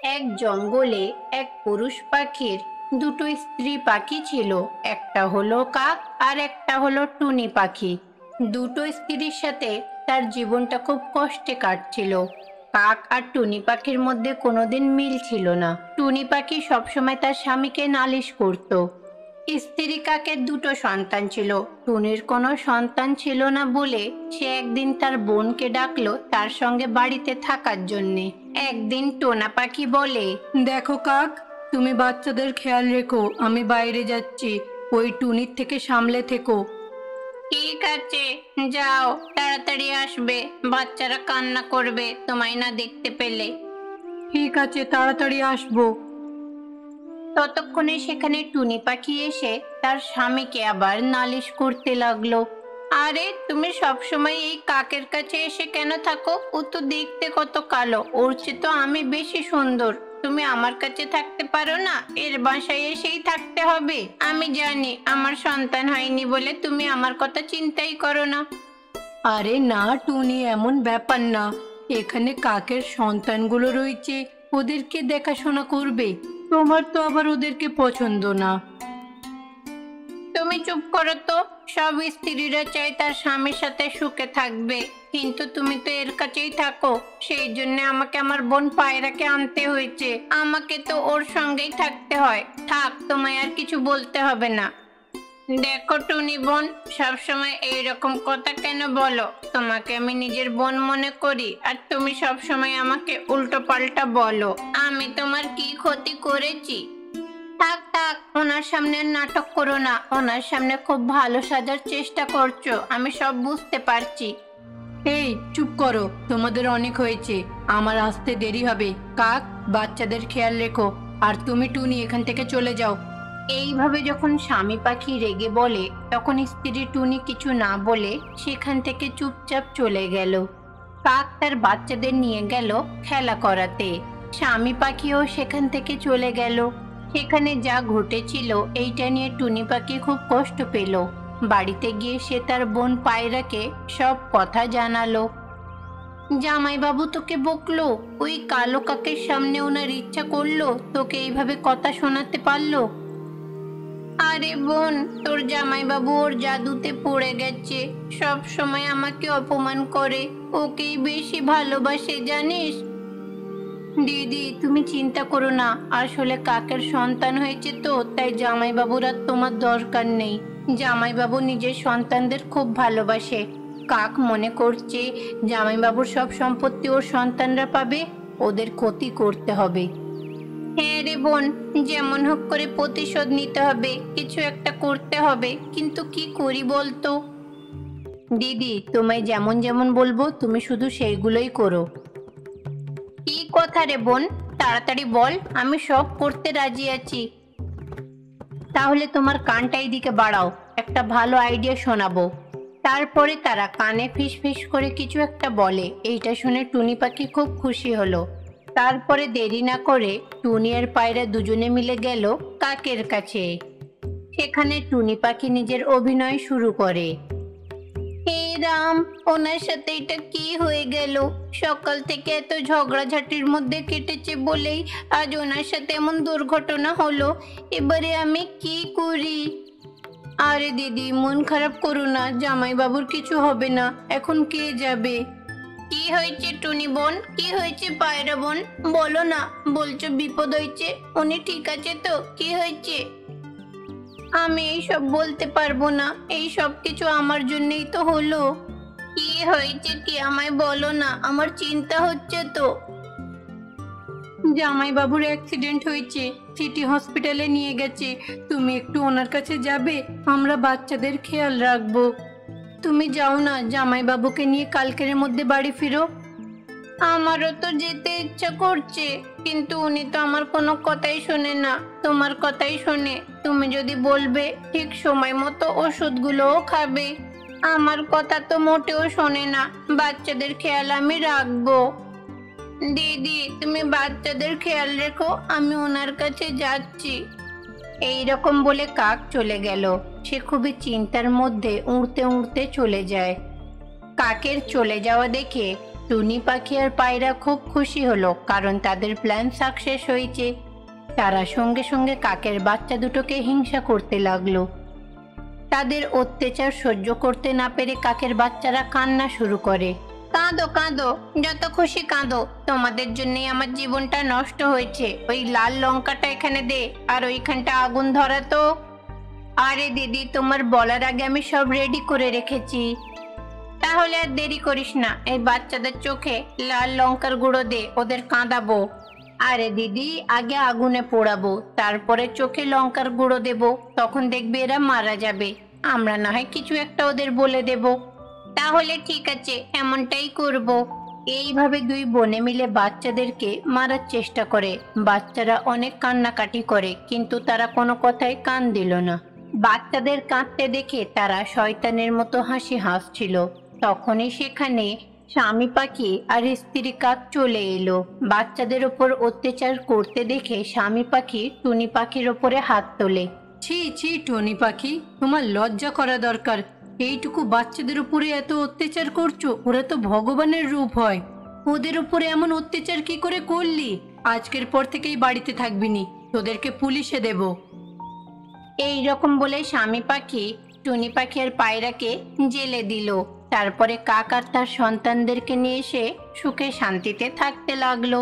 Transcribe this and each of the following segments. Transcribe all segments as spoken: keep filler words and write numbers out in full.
এক জঙ্গলে এক পুরুষ পাখির দুটো স্ত্রী পাখি ছিল। একটা হলো কাক আর একটা হলো টুনি পাখি। দুটো স্ত্রীর সাথে তার জীবনটা খুব কষ্টে কাটছিল। কাক আর টুনি পাখির মধ্যে কোনোদিন মিল ছিল না। টুনি পাখি সবসময় তার স্বামীকে নালিশ করত। স্ত্রী কাকের দুটো সন্তান ছিল, টুনির কোনো সন্তান ছিল না বলে সে একদিন তার বোনকে ডাকলো তার সঙ্গে বাড়িতে থাকার জন্যে। একদিন টোনা পাখি বলে, দেখো কাক, তুমি বাচ্চাদের খেয়াল রেখো, আমি বাইরে যাচ্ছি, ওই টুনির থেকে সামলে থেকো। ঠিক আছে, যাও, তাড়াতাড়ি আসবে, বাচ্চারা কান্না করবে তোমায় না দেখতে পেলে। ঠিক আছে, তাড়াতাড়ি আসবো। ততক্ষণে সেখানে টুনি পাখি এসে তার স্বামীকে আবার নালিশ করতে লাগলো। আরে তুমি সবসময় এই কাকের কাছে এসে কেন থাকো? ও তো দেখতে কত কালো, ওর চেয়ে তো আমি বেশি সুন্দর। তুমি আমার কাছে থাকতে পারো না, এর বাসায় এসেই থাকতে হবে। আমি জানি আমার সন্তান হয়নি বলে তুমি আমার কথা চিন্তাই করো না। আরে না টুনি, এমন ব্যাপার না, এখানে কাকের সন্তানগুলো রয়েছে, ওদেরকে দেখাশোনা করবে। তোমার তো আবার ওদেরকে পছন্দ না। তুমি চুপ করো তো। সব স্ত্রীরা চায় তার স্বামীর সাথে সুখে থাকবে, কিন্তু তুমি তো এর কাছেই থাকো। সেই জন্য আমাকে আমার বোন পায়রাকে আনতে হয়েছে। আমাকে তো ওর সঙ্গেই থাকতে হয়। থাক, তোমায় আর কিছু বলতে হবে না। দেখো টুনি বোন, সবসময় এইরকম কথা কেন বলো? তোমাকে আমি নিজের বোন মনে করি, আর তুমি সবসময় আমাকে উল্টো পাল্টা বলো। আমি তোমার কি ক্ষতি করেছি? থাক থাক, ওনার সামনে আর নাটক করো না। ওনার সামনে খুব ভালো সাজার চেষ্টা করছো, আমি সব বুঝতে পারছি। এই চুপ করো, তোমাদের অনেক হয়েছে, আমার আসতে দেরি হবে। কাক, বাচ্চাদের খেয়াল রেখো, আর তুমি টুনি এখান থেকে চলে যাও। এইভাবে যখন স্বামী পাখি রেগে বলে, তখন স্ত্রী টুনি কিছু না বলে সেখান থেকে চুপচাপ চলে গেল। কাক তার বাচ্চাদের নিয়ে গেল খেলা করাতে। স্বামী পাখিও সেখান থেকে চলে গেল। সেখানে যা ঘটেছিল এইটা নিয়ে টুনি পাখি খুব কষ্ট পেল। বাড়িতে গিয়ে সে তার বোন পায়রাকে সব কথা জানালো। জামাইবাবু তোকে বকলো, ওই কালো কাকের সামনে ওনার ইচ্ছা করলো তোকে এইভাবে কথা শোনাতে পারলো। আরে বোন, তোর জামাইবাবু ওর জাদুতে পড়ে গেছে। সব সময় আমাকে অপমান করে, ওকেই বেশি ভালোবাসে জানিস। দিদি তুমি চিন্তা করো না, আসলে কাকের সন্তান হয়েছে তো, তাই জামাইবাবুর আর তোমার দরকার নেই। জামাইবাবু নিজের সন্তানদের খুব ভালোবাসে। কাক মনে করছে জামাইবাবুর সব সম্পত্তি ওর সন্তানরা পাবে, ওদের ক্ষতি করতে হবে। হ্যাঁ রে বোন, যেমন হোক করে প্রতিশোধ নিতে হবে, কিছু একটা করতে হবে, কিন্তু কি করি বলতো? দিদি তোমায় যেমন যেমন বলবো তুমি শুধু সেইগুলোই করো। কি কথা রে বোন, তাড়াতাড়ি বল, আমি সব করতে রাজি আছি। তাহলে তোমার কানটা এইদিকে বাড়াও, একটা ভালো আইডিয়া শোনাবো। তারপরে তারা কানে ফিস ফিস করে কিছু একটা বলে। এইটা শুনে টুনি পাখি খুব খুশি হলো। তারপরে দেরি না করে টুনি আর পায়রা দুজনে মিলে গেল কাকের কাছে। সেখানে টুনি পাখি নিজের অভিনয় শুরু করে। হে রাম, ওনার সাথে এটা কি হয়ে গেল? সকাল থেকে এত ঝগড়াঝাটির মধ্যে কেটেছে বলেই আজ ওনার সাথে এমন দুর্ঘটনা হলো। এবারে আমি কি করি? আরে দিদি মন খারাপ করো না, জামাইবাবুর কিছু হবে না। এখন কে যাবে? কি হয়েছে টুনি বোন, কি হয়েছে পায়রা বোন? বলো না, বলছো বিপদ হয়েছে। উনি ঠিক আছে তো? কি হয়েছে? আমি এইসব বলতে পারবো না, এই সব কিছু আমার জন্যই তো হলো। কি হয়েছে কি আমায় বলো না, আমার চিন্তা হচ্ছে তো। জামাইবাবুর অ্যাক্সিডেন্ট হয়েছে, সিটি হসপিটালে নিয়ে গেছে। তুমি একটু ওনার কাছে যাবে, আমরা বাচ্চাদের খেয়াল রাখবো। তুমি যাও না, জামাইবাবুকে নিয়ে কালকের মধ্যে বাড়ি ফিরো। আমারও তো যেতে ইচ্ছা করছে, কিন্তু উনি তো আমার কোনো কথাই শোনে না, তোমার কথাই শোনে। তুমি যদি বলবে ঠিক সময় মতো ওষুধগুলোও খাবে। আমার কথা তো মোটেও শোনে না। বাচ্চাদের খেয়াল আমি রাখবো। দিদি তুমি বাচ্চাদের খেয়াল রেখো, আমি ওনার কাছে যাচ্ছি। এই রকম বলে কাক চলে গেল। সে খুবই চিন্তার মধ্যে উড়তে উড়তে চলে যায়। কাকের চলে যাওয়া দেখে টুনি পাখি আর পায়রা খুব খুশি হলো, কারণ তাদের প্ল্যান সাকসেস হয়েছে। তারা সঙ্গে সঙ্গে কাকের বাচ্চা দুটোকে হিংসা করতে লাগলো। তাদের অত্যাচার সহ্য করতে না পেরে কাকের বাচ্চারা কান্না শুরু করে। কাঁদো কাঁদো, যত খুশি কাঁদো, তোমাদের জন্যই আমার জীবনটা নষ্ট হয়েছে। ওই লাল লঙ্কাটা এখানে দে, আর ওইখানটা আগুন ধরা তো। আরে দিদি, তোমার বলার আগে আমি সব রেডি করে রেখেছি। তাহলে আর দেরি করিস না, এই বাচ্চাদের চোখে লাল লঙ্কার গুঁড়ো দে, ওদের কাঁদাবো। আরে দিদি, আগে আগুনে পোড়াবো, তারপরে চোখে লঙ্কার গুঁড়ো দেব, তখন দেখবি এরা মারা যাবে। আমরা না হয় কিছু একটা ওদের বলে দেব। তাহলে ঠিক আছে, এমনটাই করব। এইভাবে দুই বোনে মিলে বাচ্চাদেরকে মারার চেষ্টা করে। বাচ্চারা অনেক কান্নাকাটি করে, কিন্তু তারা কোনো কথায় কান দিল না। বাচ্চাদের কাঁদতে দেখে তারা শয়তানের মতো হাসি হাসছিল। তখনই সেখানে স্বামী পাখি আর স্ত্রী কাক চলে এলো। বাচ্চাদের ওপর অত্যাচার করতে দেখে স্বামী পাখি টুনি পাখির ওপরে হাত তোলে। ছি ছি টুনি পাখি, তোমার লজ্জা করা দরকার। এইটুকু বাচ্চাদের উপরে এত অত্যাচার করছো, ওরা তো ভগবানের রূপ হয়। ওদের উপরে এমন অত্যাচার কি করে করলি? আজকের পর থেকেই বাড়িতে থাকবি নি, তোদেরকে পুলিশে দেব। এই রকম বলে স্বামী পাখি টুনি পাখি আর পায়রাকে জেলে দিল। তারপরে কাক আর তার সন্তানদেরকে নিয়ে এসে সুখে শান্তিতে থাকতে লাগলো।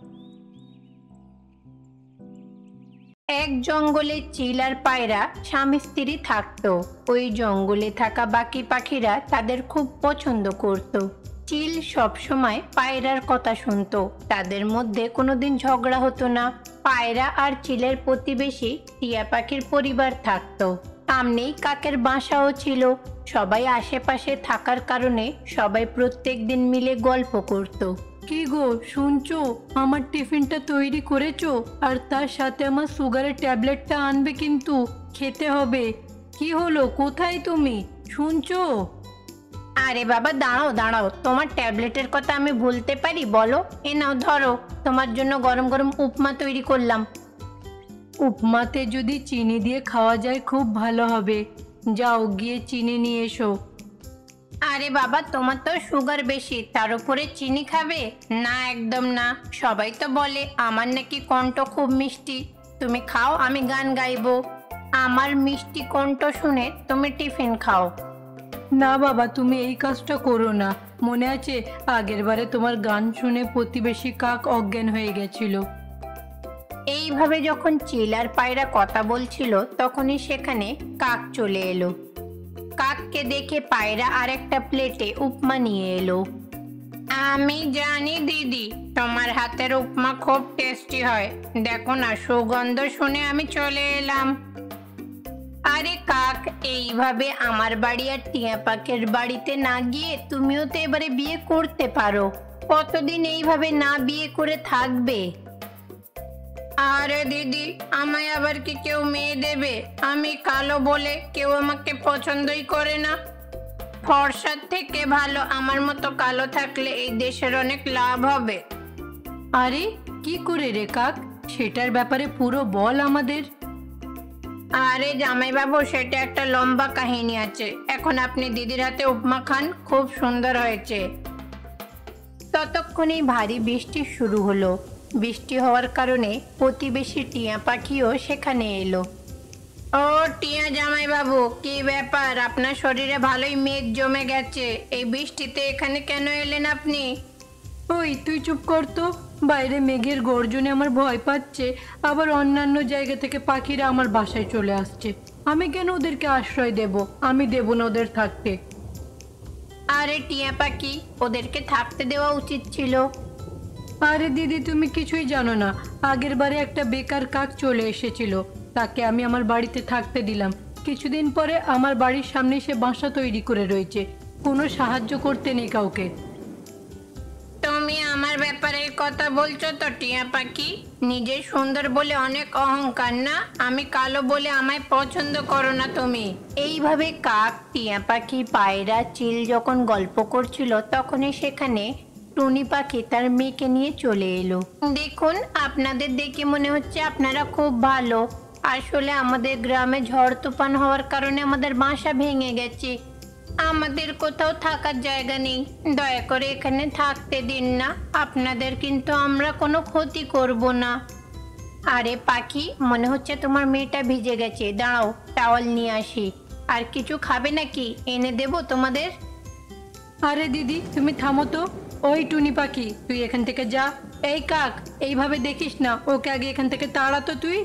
এক জঙ্গলে চিল আর পায়রা স্বামী স্ত্রী থাকতো। ওই জঙ্গলে থাকা বাকি পাখিরা তাদের খুব পছন্দ করত। চিল সবসময় পায়রার কথা শুনতো, তাদের মধ্যে কোনোদিন ঝগড়া হতো না। পায়রা আর চিলের প্রতিবেশী টিয়া পাখির পরিবার থাকতো। সামনেই কাকের বাসাও ছিল। সবাই আশেপাশে থাকার কারণে সবাই প্রত্যেক দিন মিলে গল্প করত। কি গো, শুনছো? আমার টিফিনটা তৈরি করেছো? আর তার সাথে আমার সুগারের ট্যাবলেটটা আনবে, কিন্তু খেতে হবে। কি হলো, কোথায় তুমি? শুনছো? আরে বাবা, দাঁড়াও দাঁড়াও, তোমার ট্যাবলেটের কথা আমি ভুলতে পারি? বলো, এ নাও ধরো, তোমার জন্য গরম গরম উপমা তৈরি করলাম। উপমাতে যদি চিনি দিয়ে খাওয়া যায় খুব ভালো হবে। যাও গিয়ে চিনি নিয়ে এসো। আরে বাবা, তোমার তো সুগার বেশি, তার উপরে চিনি খাবে? না, একদম না। সবাই তো বলে আমার নাকি কণ্ঠ খুব মিষ্টি। তুমি খাও, আমি গান গাইবো। আমার মিষ্টি কণ্ঠ শুনে তুমি টিফিন খাও। না বাবা, তুমি এই কাজটা করো না। মনে আছে আগের বারে তোমার গান শুনে প্রতিবেশী কাক অজ্ঞান হয়ে গেছিল। এইভাবে যখন চিল আর পায়রা কথা বলছিল, তখনই সেখানে কাক চলে এলো। কাককে দেখে পায়রা আর একটা প্লেটে উপমা নিয়ে এলো। আমি জানি দিদি, তোমার হাতের উপমা খুব টেস্টি হয়। দেখো না, সুগন্ধ শুনে আমি চলে এলাম। আরে কাক, এইভাবে আমার বাড়ি আর টিয়া পাখির বাড়িতে না গিয়ে তুমিও তো এবারে বিয়ে করতে পারো। কতদিন এইভাবে না বিয়ে করে থাকবে? আরে দিদি, আমায় আবার কি কেউ মেয়ে দেবে? আমি কালো বলে কেউ আমাকে পছন্দই করে না। ফর্সার থেকে ভালো আমার মতো কালো থাকলে এই দেশের অনেক লাভ হবে। আরে কি করে রে কাক, সেটার ব্যাপারে পুরো বল আমাদের। আরে জামাইবাবু, সেটা একটা লম্বা কাহিনী আছে। এখন আপনি দিদির হাতে উপমা খান, খুব সুন্দর হয়েছে। ততক্ষণেই ভারী বৃষ্টি শুরু হলো। বৃষ্টি হওয়ার কারণে প্রতিবেশী টিয়া পাখিও সেখানে এলো। ও টিয়া জামাইবাবু, কি ব্যাপার? আপনার শরীরে ভালোই মেঘ জমে গেছে, এই বৃষ্টিতে এখানে কেন এলেন আপনি? ওই তুই চুপ কর তো। বাইরে মেঘের গর্জনে আমার ভয় পাচ্ছে, আবার অন্যান্য জায়গা থেকে পাখিরা আমার বাসায় চলে আসছে। আমি কেন ওদেরকে আশ্রয় দেব? আমি দেব না ওদের থাকতে। আরে টিয়া পাখি, ওদেরকে থাকতে দেওয়া উচিত ছিল। আরে দিদি, তুমি কিছুই জানো না। আগের বারে একটা বেকার কাক চলে এসেছিল, তাকে আমি আমার বাড়িতে থাকতে দিলাম। কিছুদিন পরে আমার বাড়ির সামনে সে বাসা তৈরি করে রয়েছে, কোনো সাহায্য করতে নেই কাউকে। তুমি আমার ব্যাপারে কথা বলছো তো টিয়া পাখি? নিজে সুন্দর বলে অনেক অহংকার না? আমি কালো বলে আমায় পছন্দ করো না তুমি? এইভাবে কাক, টিয়া পাখি, পায়রা, চিল যখন গল্প করছিল, তখনই সেখানে টুনি পাখি তার মেয়েকে নিয়ে চলে এলো। দেখুন, আপনাদের দেখে মনে হচ্ছে আপনারা খুব ভালো। আসলে আমাদের গ্রামে ঝড় তুফান হওয়ার কারণে আমাদের বাসা ভেঙে গেছে। আমাদের কোথাও থাকার জায়গা নেই, দয়া করে এখানে থাকতে দিন না। আপনাদের কিন্তু আমরা কোনো ক্ষতি করব না। আরে পাখি, মনে হচ্ছে তোমার মেয়েটা ভিজে গেছে, দাঁড়াও টাওয়াল নিয়ে আসি। আর কিছু খাবে নাকি, এনে দেবো তোমাদের? আরে দিদি, তুমি থামো তো। ওই টুনি পাখি, তুই এখান থেকে যা। এই কাক, এইভাবে দেখিস না, ওকে আগে এখান থেকে তাড়া তো তুই।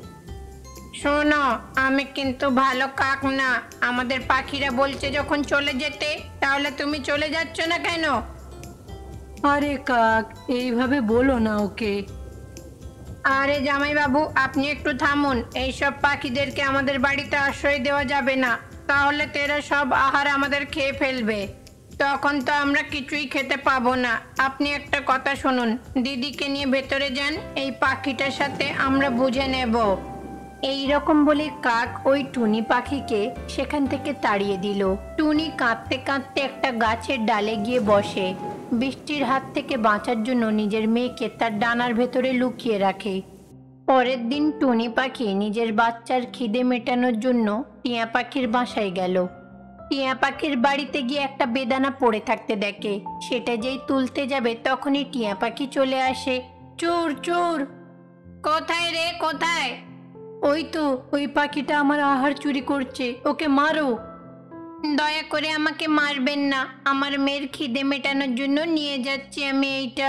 শোনো, আমি কিন্তু ভালো কাক না। আমাদের পাখিরা বলছে যখন চলে যেতে, তাহলে তুমি চলে যাচ্ছ না কেন? আরে কাক, এইভাবে বলো না ওকে। আরে জামাইবাবু, আপনি একটু থামুন। এইসব পাখিদেরকে আমাদের বাড়িতে আশ্রয় দেওয়া যাবে না, তাহলে তেরা সব আহার আমাদের খেয়ে ফেলবে। তখন তো আমরা কিছুই খেতে পাবো না। আপনি একটা কথা শুনুন, দিদিকে নিয়ে ভেতরে যান, এই পাখিটার সাথে আমরা বুঝে নেব। এই রকম বলে কাক ওই টুনি পাখিকে সেখান থেকে তাড়িয়ে দিল। টুনি কাঁদতে কাঁদতে একটা গাছের ডালে গিয়ে বসে। বৃষ্টির হাত থেকে বাঁচার জন্য নিজের মেয়েকে তার ডানার ভেতরে লুকিয়ে রাখে। পরের দিন টুনি পাখি নিজের বাচ্চার খিদে মেটানোর জন্য টিয়া পাখির বাসায় গেল। টিয়া পাখির বাড়িতে গিয়ে একটা বেদানা পড়ে থাকতে দেখে। সেটা যেই তুলতে যাবে তখনই টিয়া পাখি চলে আসে। চোর চোর! কোথায় রে, কোথায়? ওই তো, ওই পাখিটা আমার আহার চুরি করছে, ওকে মারো। দয়া করে আমাকে মারবেন না, আমার মেয়ের খিদে মেটানোর জন্য নিয়ে যাচ্ছি আমি এইটা।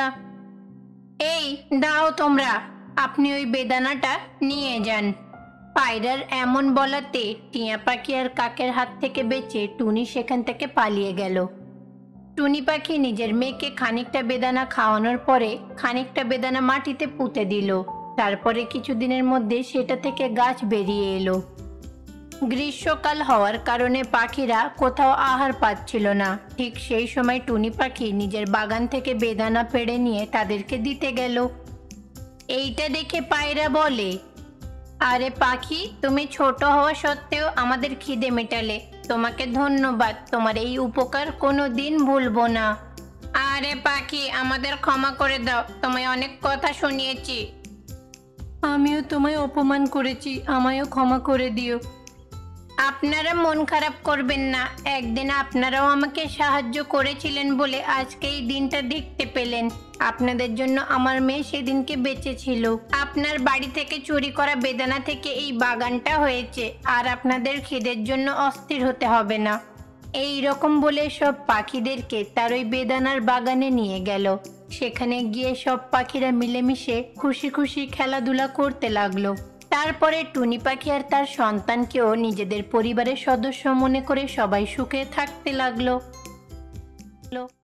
এই দাও তোমরা, আপনি ওই বেদানাটা নিয়ে যান। পায়রার এমন বলাতে টিয়া পাখি আর কাকের হাত থেকে বেঁচে টুনি সেখান থেকে পালিয়ে গেল। টুনি পাখি নিজের মেয়েকে খানিকটা বেদানা খাওয়ানোর পরে খানিকটা বেদানা মাটিতে পুঁতে দিল। তারপরে কিছুদিনের মধ্যে সেটা থেকে গাছ বেরিয়ে এলো। গ্রীষ্মকাল হওয়ার কারণে পাখিরা কোথাও আহার পাচ্ছিল না। ঠিক সেই সময় টুনি পাখি নিজের বাগান থেকে বেদানা পেড়ে নিয়ে তাদেরকে দিতে গেল। এইটা দেখে পায়রা বলে, আরে পাখি, তুমি ছোট হওয়া সত্ত্বেও আমাদের খিদে মেটালে, তোমাকে ধন্যবাদ। তোমার এই উপকার কোনো দিন ভুলবো না। আরে পাখি, আমাদের ক্ষমা করে দাও, তোমায় অনেক কথা শুনিয়েছি। আমিও তোমায় অপমান করেছি, আমায়ও ক্ষমা করে দিও। আপনারা মন খারাপ করবেন না, একদিন আপনারাও আমাকে সাহায্য করেছিলেন বলে আজকে এই দিনটা দেখতে পেলেন। আপনাদের জন্য আমার মেয়ে সেদিনকে বেঁচে ছিল। আপনার বাড়ি থেকে চুরি করা বেদানা থেকে এই বাগানটা হয়েছে, আর আপনাদের খিদের জন্য অস্থির হতে হবে না। এই রকম বলে সব পাখিদেরকে তার ওই বেদানার বাগানে নিয়ে গেল। সেখানে গিয়ে সব পাখিরা মিলেমিশে খুশি খুশি খেলাধুলা করতে লাগলো। তারপরে টুনি পাখি আর তার সন্তানকেও নিজেদের পরিবারের সদস্য মনে করে সবাই সুখে থাকতে লাগলো।